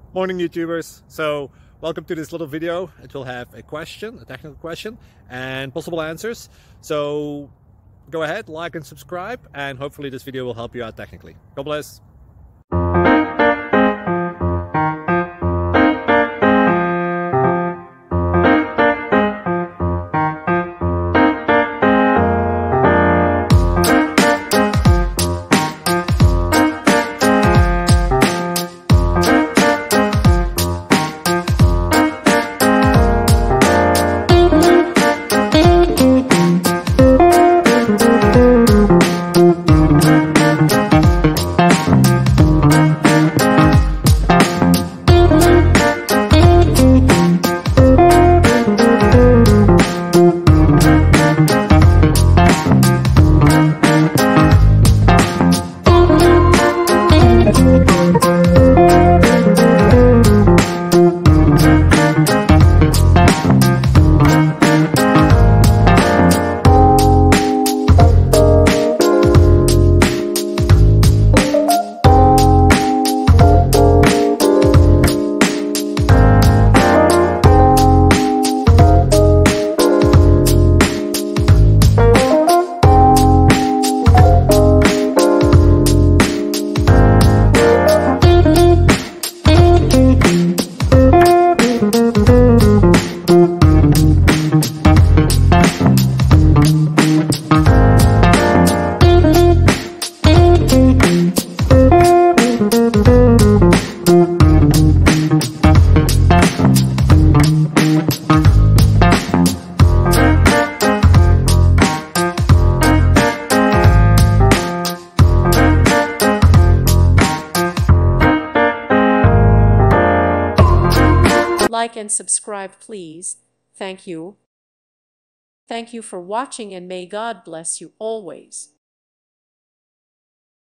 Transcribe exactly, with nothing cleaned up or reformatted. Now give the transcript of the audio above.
Morning YouTubers. So welcome to this little video. It will have a question, a technical question, and possible answers. So go ahead, like and subscribe, and hopefully this video will help you out technically. God bless. Like and subscribe, please. Thank you. Thank you for watching, and may God bless you always.